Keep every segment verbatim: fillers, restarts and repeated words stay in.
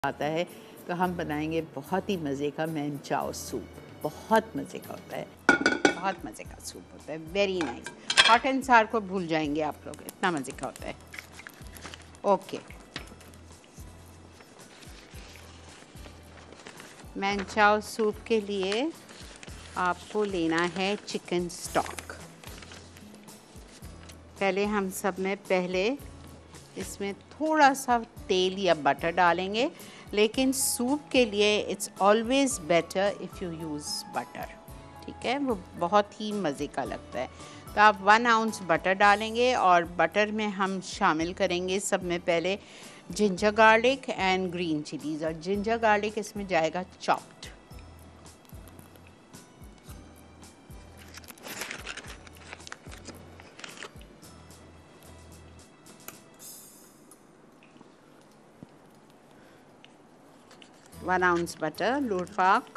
आता है तो हम बनाएंगे बहुत ही मज़े का मैन चाओ सूप। बहुत मज़े का होता है, बहुत मज़े का सूप होता है, वेरी नाइस। हॉट एंड सार को भूल जाएंगे आप लोग, इतना मज़े का होता है। ओके, मैन चाओ सूप के लिए आपको लेना है चिकन स्टॉक। पहले हम सब में पहले इसमें थोड़ा सा तेल या बटर डालेंगे, लेकिन सूप के लिए it's always better if you use butter, ठीक है, वो बहुत ही मज़े का लगता है। तो आप वन आउंस बटर डालेंगे और बटर में हम शामिल करेंगे सब में पहले ginger garlic and green chillies, और जिंजर गार्लिक इसमें जाएगा chopped. One ounce butter, Lurpak,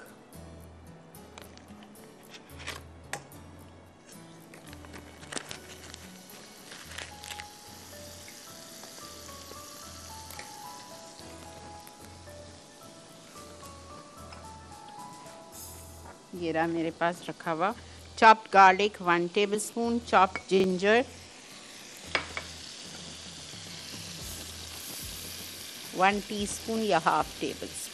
ये रहा मेरे पास रखा हुआ। Chopped garlic one tablespoon, chopped ginger one teaspoon या हाफ टेबल स्पून।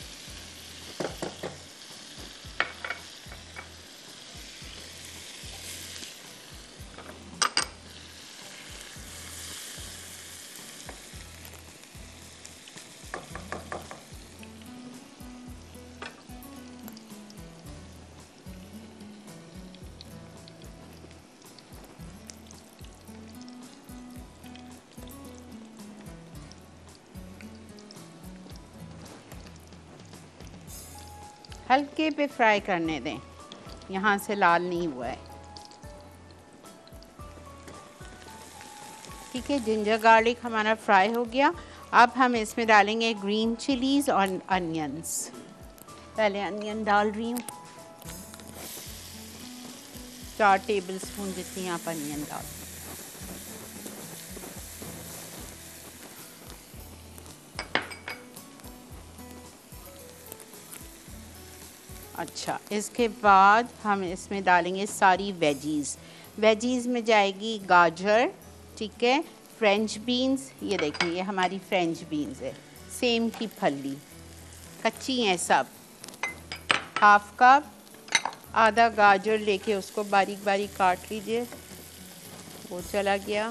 हल्के पे फ्राई करने दें, यहाँ से लाल नहीं हुआ है, ठीक है। जिंजर गार्लिक हमारा फ्राई हो गया। अब हम इसमें डालेंगे ग्रीन चिलीज़ और अनियंस। पहले अनियन डाल रही हूँ, चार टेबल स्पून जितनी आप अनियन डाल। अच्छा, इसके बाद हम इसमें डालेंगे सारी वेजीज़। वेजीज़ में जाएगी गाजर, ठीक है, फ्रेंच बीन्स, ये देखिए ये हमारी फ्रेंच बीन्स है, सेम की फली, कच्ची हैं सब, हाफ कप। आधा गाजर लेके उसको बारीक बारीक काट लीजिए, वो चला गया।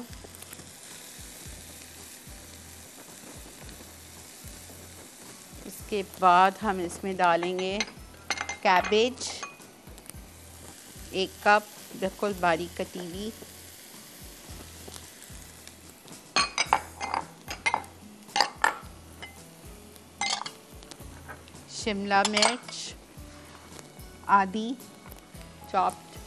इसके बाद हम इसमें डालेंगे कैबेज, एक कप बिल्कुल बारीक कटी हुई, शिमला मिर्च आधी चॉप्ड,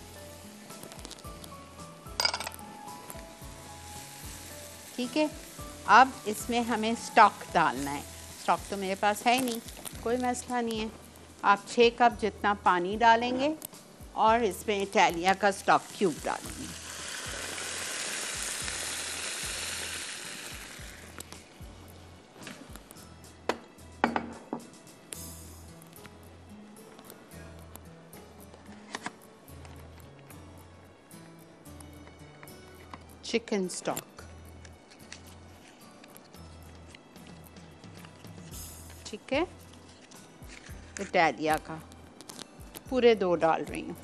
ठीक है। अब इसमें हमें स्टॉक डालना है। स्टॉक तो मेरे पास है ही नहीं, कोई मसला नहीं है। आप छः कप जितना पानी डालेंगे और इसमें इटालिया का स्टॉक क्यूब डालेंगे। चिकन स्टॉक, ठीक है, इटालिया का पूरे दो डाल रही हूँ।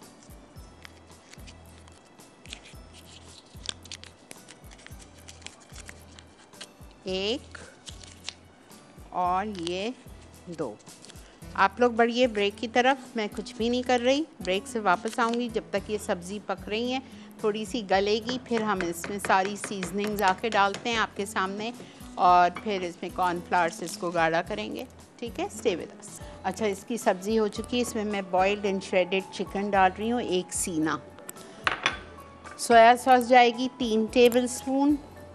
एक और ये दो। आप लोग बढ़िए ब्रेक की तरफ, मैं कुछ भी नहीं कर रही, ब्रेक से वापस आऊँगी जब तक ये सब्ज़ी पक रही है, थोड़ी सी गलेगी, फिर हम इसमें सारी सीजनिंग्स आके डालते हैं आपके सामने, और फिर इसमें कॉर्नफ्लावर से इसको गाढ़ा करेंगे, ठीक है। Stay with us. अच्छा, इसकी सब्ज़ी हो चुकी है, इसमें मैं बॉइल्ड एंड श्रेडेड चिकन डाल रही हूँ, एक सीना। सोया सॉस जाएगी तीन tablespoon,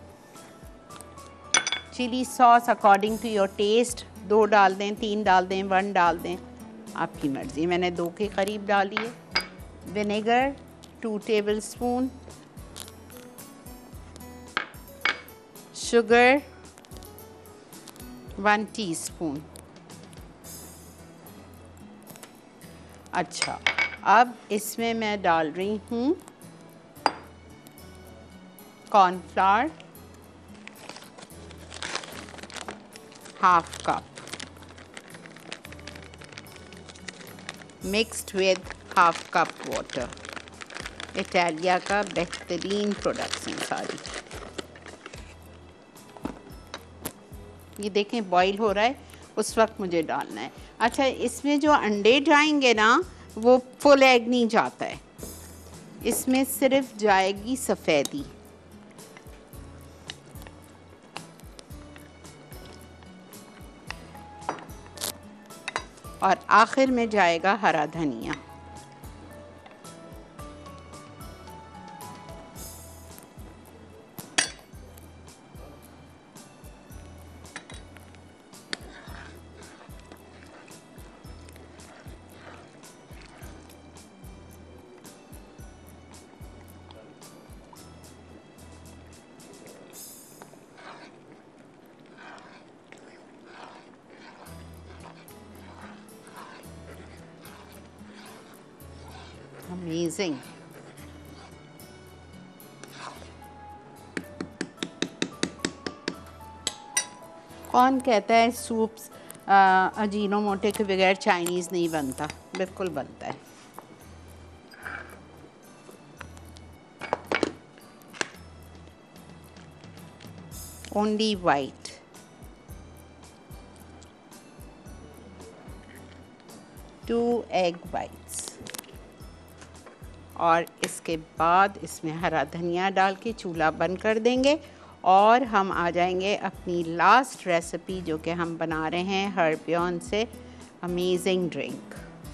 chilli sauce according to your taste, दो डाल दें, तीन डाल दें, वन डाल दें, आपकी मर्ज़ी, मैंने दो के करीब डाली है। Vinegar two tablespoon, sugar one teaspoon. अच्छा, अब इसमें मैं डाल रही हूँ cornflour half cup mixed with half cup water. Italia का बेहतरीन प्रोडक्ट्स हैं सारी। ये देखें बॉईल हो रहा है, उस वक्त मुझे डालना है। अच्छा, इसमें जो अंडे जाएंगे ना, वो फुल एग नहीं जाता है, इसमें सिर्फ जाएगी सफ़ेदी। और आखिर में जाएगा हरा धनिया। अमेजिंग। कौन कहता है सूप्स अजीनोमोटो के बगैर चाइनीज़ नहीं बनता? बिल्कुल बनता है। Only white. Two egg whites. और इसके बाद इसमें हरा धनिया डाल के चूल्हा बंद कर देंगे और हम आ जाएंगे अपनी लास्ट रेसिपी, जो कि हम बना रहे हैं हर्बियन से अमेजिंग ड्रिंक।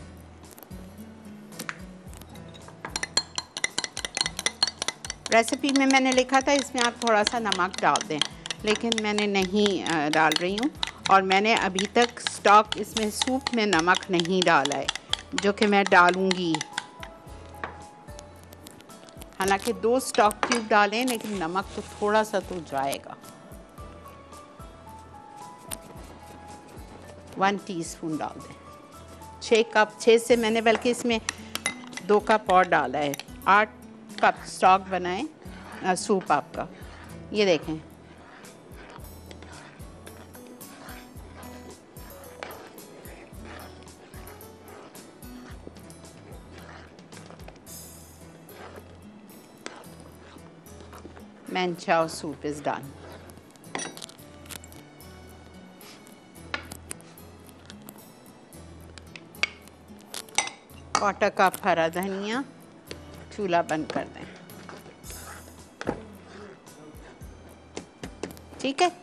रेसिपी में मैंने लिखा था इसमें आप थोड़ा सा नमक डाल दें, लेकिन मैंने नहीं डाल रही हूँ। और मैंने अभी तक स्टॉक इसमें सूप में नमक नहीं डाला है, जो कि मैं डालूँगी। हालांकि दो स्टॉक क्यूब डालें, लेकिन नमक तो थोड़ा सा तो जाएगा। वन टीस्पून डाल दें। छः कप छः से मैंने बल्कि इसमें दो कप और डाला है। आठ कप स्टॉक बनाए सूप आपका। ये देखें, manchow soup is done. Quarter cup हरा धनिया। चूल्हा बंद कर दें। ठीक है।